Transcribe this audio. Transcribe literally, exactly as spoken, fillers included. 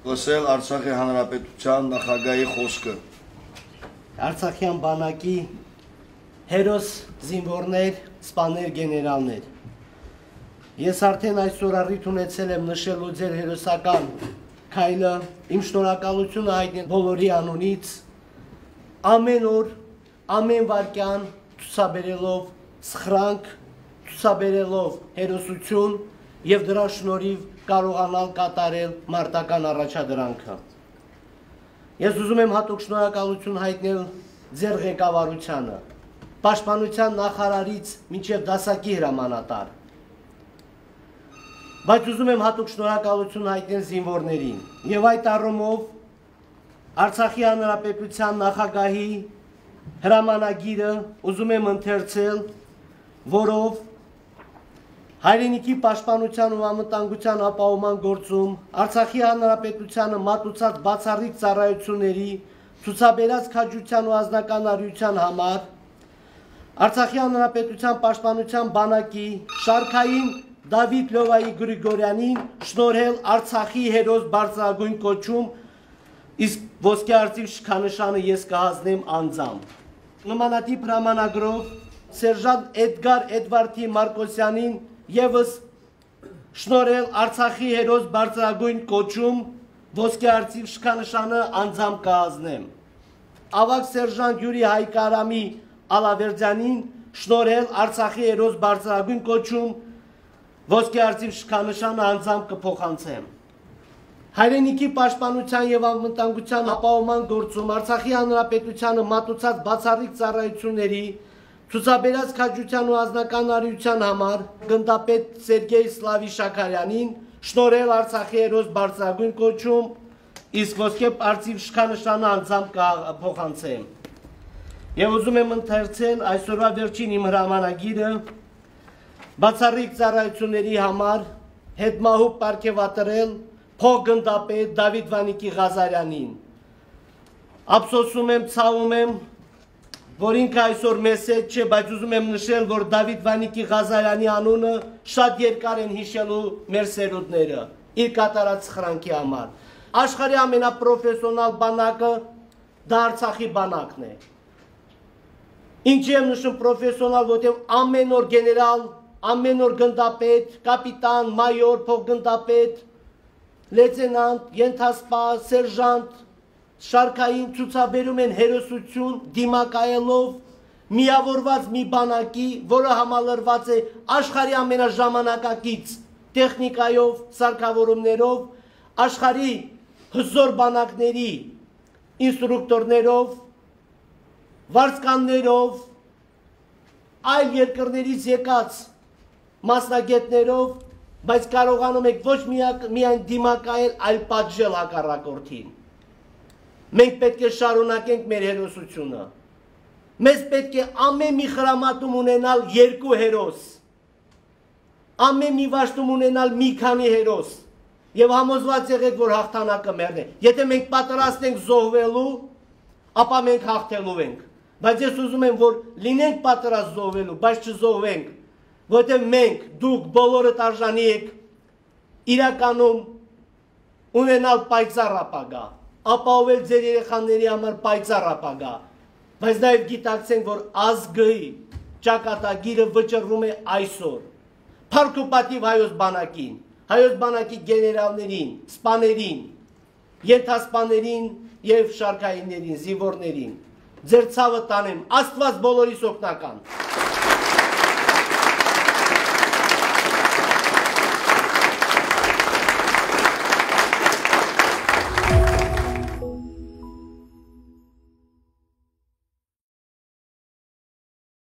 Լսել Արցախի Հանրապետության նախագահի խոսքը։ Արցախյան բանակի հերոս զինվորներ, սպաներ, գեներալներ։ Ես արդեն այսօր առիթ ունեցել եմ նշելու ձեր հերոսական քայլը, իմ շնորհակալությունը հայտնել բոլորի անունից, ամեն օր, ամեն վայրկյան ցուցաբերելով սխրանք, ցուցաբերելով հերոսություն եւ դրա շնորհիվ կարողանալ կատարել մարտական առաջադրանքը։ Ես ուզում եմ հատուկ շնորհակալություն հայտնել ձեր ղեկավարությանը, Պաշտպանության նախարարից մինչև դասակի հրամանատար։ Բայց ուզում եմ հատուկ շնորհակալություն հայտնել զինվորներին եւ այդ առումով Արցախի Հանրապետության նախագահի հրամանագիրը ուզում եմ ընթերցել, որով հայրենիքի պաշտպանության ու անվտանգության ապահովման գործում Արցախի Հանրապետությանը մատուցած բացառիկ ծառայությունների ցուցաբերած քաջության ու անձնական արիության համար Արցախի Հանրապետության պաշտպանության բանակի շարքային Դավիթ Լովայի Գրիգորյանին շնորհել Արցախի հերոս բարձրագույն կոչում, իսկ ոսկե արծիվ շքանշանը ես կհանձնեմ անձամբ։ Նմանատիպ հրամանագրով Սերժանտ Էդգար Էդվարդի Մարկոսյանին Եվս շնորհել Արցախի հերոս բարձրագույն կոչում, ոսկե արծիվ շքանշանը անձամբ կհանձնեմ։ Ավագ Սերժանտ Յուրի Հայկարամի Ալավերդյանին շնորհել Արցախի հերոս բարձրագույն կոչում, ոսկե արծիվ շքանշանը անձամբ կփոխանցեմ։ Հայրենիքի պաշտպանության եւ անվտանգության ապահովման գործում Արցախի Հանրապետությանը մատուցած բացառիկ ծառայությունների ցուցաբերած քաջության ու անձնական արիության համար գնդապետ Սերգեյ Սլավի Շաքարյանին շնորհել Արցախի հերոս բարձրագույն կոչում, իսկ ոսկե արծիվ շքանշանը անձամբ կփոխանցեմ։ Եվ ուզում եմ ընթերցել այսօրվա վերջին իմ հրամանագիրը բացառիկ ծառայությունների համար հետմահու պարգևատրել փոխգնդապետ Դավիթ Վանիկի Ղազարյանին։ Ափսոսում եմ, ցավում եմ, որ ինքը այսօր մեզ հետ չէ, բայց ուզում եմ նշել, որ Դավիթ Վանիկի Ղազարյանի անունը շատ երկար են հիշելու մեր սերունդները իր կատարած սխրանքի համար։ Աշխարհի ամենապրոֆեսիոնալ բանակը դա Արցախի բանակն է։ Ինչի եմ նշում պրոֆեսիոնալ, որտեղ ամեն օր գեներալ, ամեն օր գնդապետ, կապիտան, մայոր, փոխգնդապետ, լեյտենանտ, ենթասպա, սերժանտ շարքային ցուցաբերում են հերոսություն դիմակայելով միավորված մի բանակի, որը համալրված է աշխարհի ամենաժամանակակից տեխնիկայով, սարքավորումներով, աշխարհի հզոր բանակների ինստրուկտորներով, վարձկաններով, այլ երկրներից եկած մասնագետներով, բայց կարողանում եք ոչ միայն դիմակայել, այլ պատժել հակառակորդին։ Մենք պետք է շարունակենք մեր հերոսությունը։ Մեզ պետք է ամեն մի խրամատում ունենալ երկու հերոս, ամեն մի վաշտում ունենալ մի քանի հերոս եւ համոզված եղեք, որ հաղթանակը մերն է։ Եթե մենք պատրաստ ենք զոհվելու, ապա մենք հաղթելու ենք։ Բայց ես ուզում եմ, որ լինենք պատրաստ զոհվելու, բայց չզոհվենք, որտեղ մենք, դուք բոլորդ արժանի եք իրականում ունենալ պայծառ ապագա, ապահովել ձեր երեխաների համար պայծառ ապագա, բայց նաև գիտակցենք, որ ազգի ճակատագիրը վճռվում է այսօր։ Փառք ու պատիվ հայոց բանակին, հայոց բանակի գեներալներին, սպաներին, ենթասպաներին եւ շարքայիններին, զինվորներին։ Ձեր ցավը տանեմ, Աստված բոլորիս օգնական։